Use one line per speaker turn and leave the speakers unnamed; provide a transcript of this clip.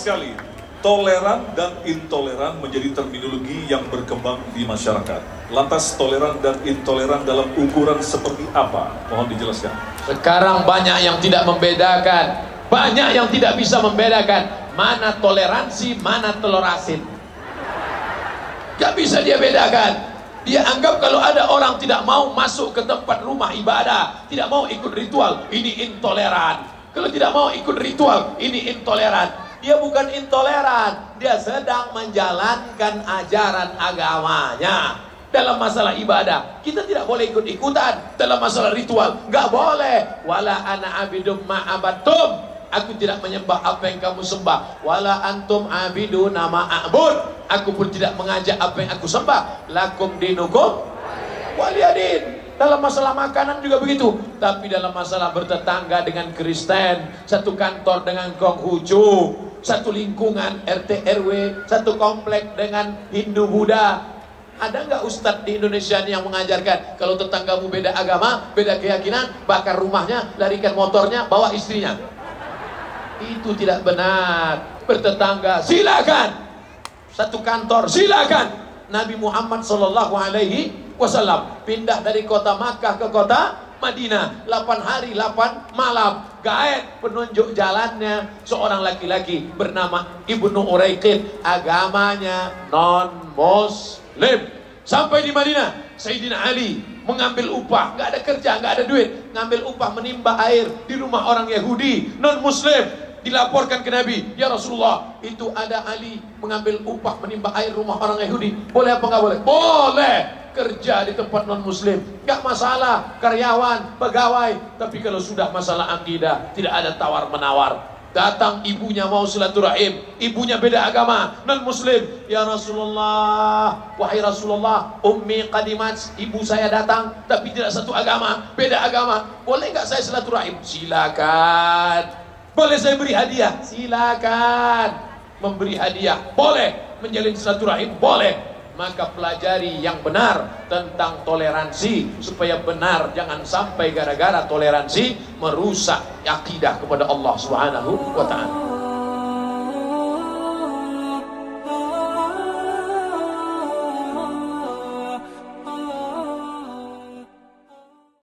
sekali, toleran dan intoleran menjadi terminologi yang berkembang di masyarakat. Lantas toleran dan intoleran dalam ukuran seperti apa? Mohon dijelaskan.
Sekarang banyak yang tidak membedakan, banyak yang tidak bisa membedakan mana toleransi, mana toleransi. Gak bisa dia bedakan. Dia anggap kalau ada orang tidak mau masuk ke tempat rumah ibadah, tidak mau ikut ritual, ini intoleran. Kalau tidak mau ikut ritual, ini intoleran. Dia bukan intoleran, dia sedang menjalankan ajaran agamanya. Dalam masalah ibadah, kita tidak boleh ikut-ikutan. Dalam masalah ritual, nggak boleh. Wala ana abidum ma'abatum. Aku tidak menyembah apa yang kamu sembah. Wala antum abidu nama a'bud. Aku pun tidak mengajak apa yang aku sembah. Lakum dinukum waliyadin. Dalam masalah makanan juga begitu. Tapi dalam masalah bertetangga dengan Kristen, satu kantor dengan Konghucu, satu lingkungan RT RW, satu komplek dengan Hindu Buddha. Ada nggak ustadz di Indonesia ini yang mengajarkan kalau tetanggamu beda agama, beda keyakinan, bakar rumahnya, larikan motornya, bawa istrinya? Itu tidak benar. Bertetangga silakan, satu kantor silakan. Nabi Muhammad SAW pindah dari kota Makkah ke kota Madinah, 8 hari 8 malam. Gaet penunjuk jalannya seorang laki-laki bernama Ibnu Uraiqid, agamanya non Muslim. Sampai di Madinah, Sayyidina Ali mengambil upah, nggak ada kerja, nggak ada duit, ngambil upah menimba air di rumah orang Yahudi non Muslim. Dilaporkan ke Nabi, ya Rasulullah, itu ada Ali mengambil upah menimba air rumah orang Yahudi. Boleh apa nggak boleh? Boleh. Kerja di tempat non muslim nggak masalah, karyawan, pegawai. Tapi kalau sudah masalah akidah, tidak ada tawar menawar. Datang ibunya mau silaturahim, ibunya beda agama, non muslim. Ya Rasulullah, wahai Rasulullah, ummi qadimat, ibu saya datang tapi tidak satu agama, beda agama. Boleh nggak saya silaturahim? Silakan. Boleh saya beri hadiah? Silakan. Memberi hadiah boleh, menjalin silaturahim boleh. Maka pelajari yang benar tentang toleransi supaya benar, jangan sampai gara-gara toleransi merusak akidah kepada Allah Subhanahu wa ta'ala.